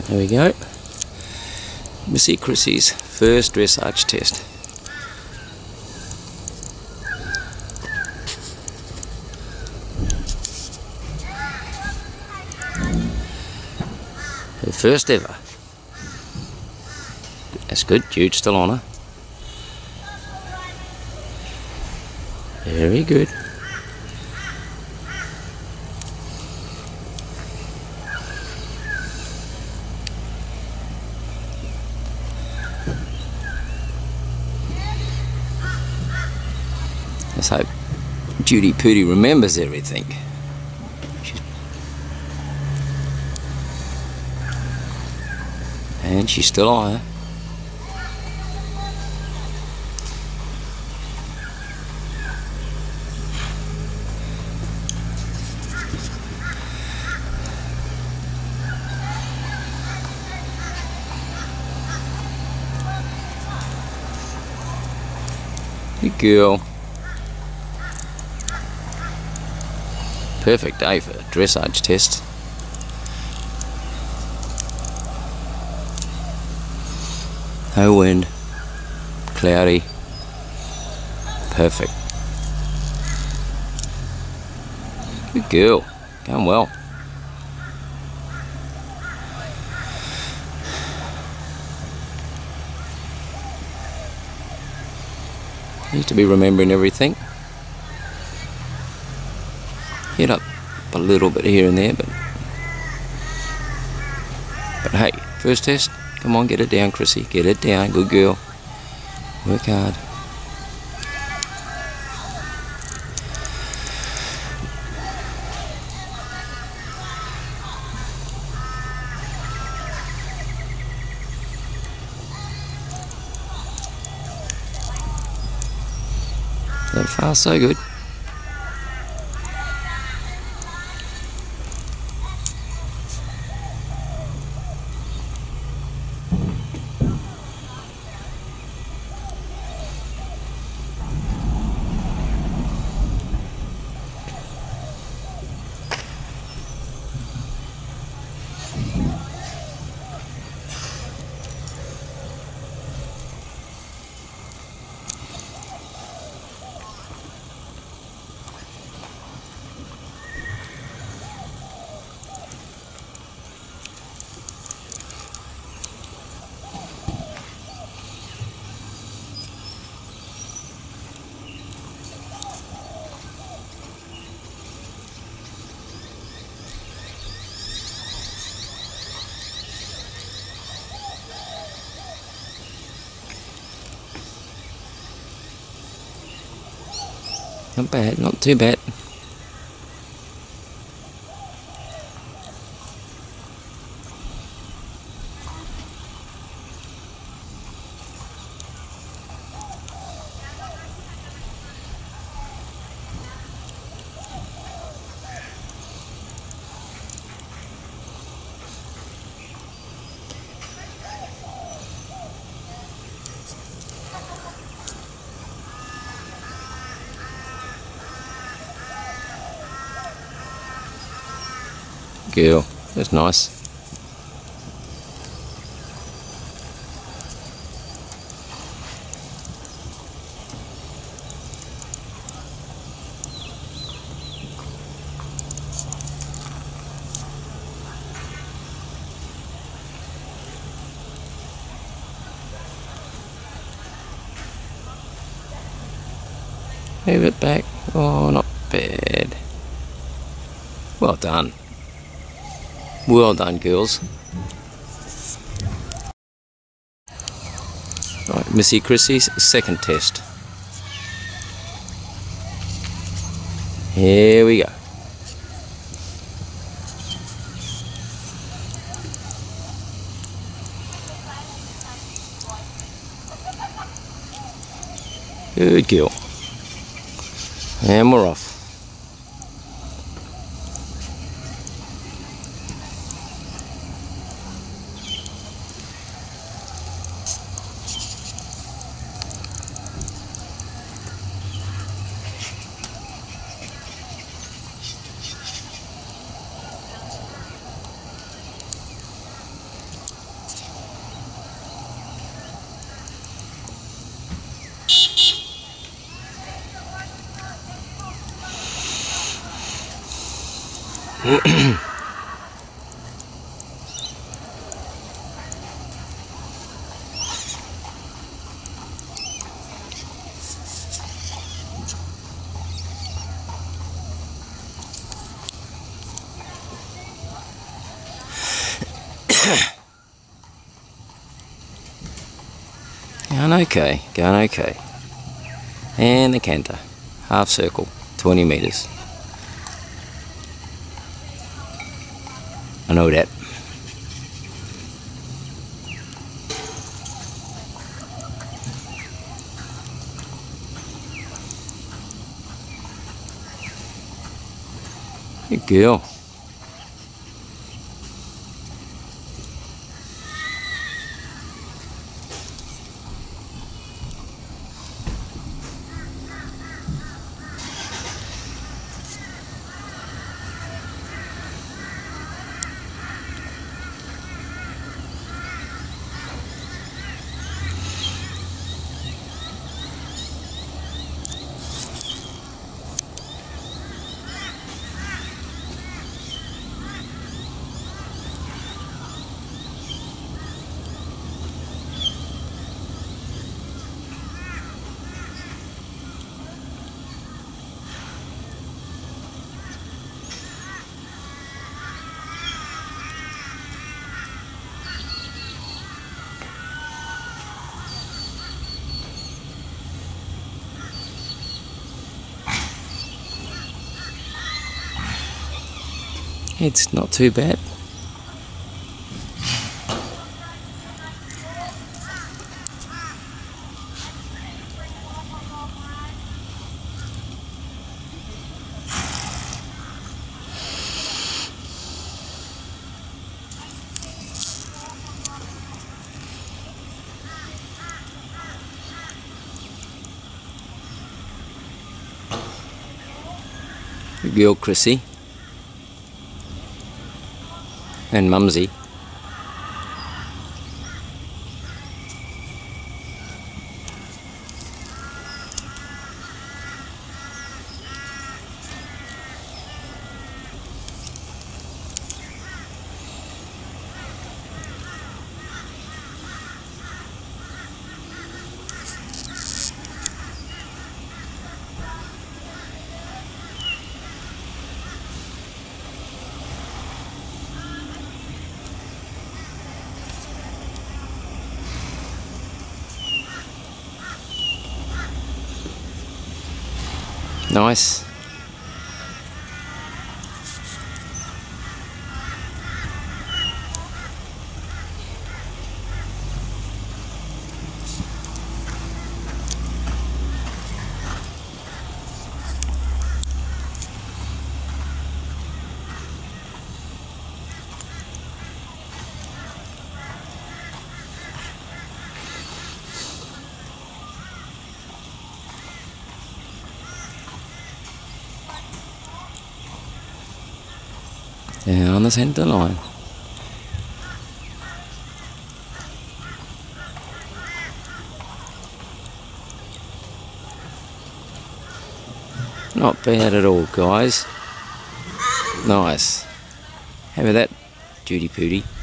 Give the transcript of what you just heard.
There we go. Missy Chrissy's first dressage test. Her first ever. That's good. Jude's still on her. Very good. Let's hope Judy Pooty remembers everything. And she's still on her. Good girl. Perfect day for a dressage test. No wind, cloudy, perfect. Good girl, going well. Needs to be remembering everything. Hit up a little bit here and there, but hey, first test. Come on, get it down, Chrissy. Get it down. Good girl. Work hard. So far, so good. Not bad, not too bad. Girl, that's nice. Move it back. Oh, not bad. Well done. Well done, girls. Right, Missy Chrissy's second test. Here we go. Good girl. And we're off. Going okay, going okay. And the canter, half circle, 20 metres. I know that. Good girl. It's not too bad. Good girl, Chrissy. And Mumsy. Nice. Down the centre line. Not bad at all, guys. Nice. How about that, Judy Pooty?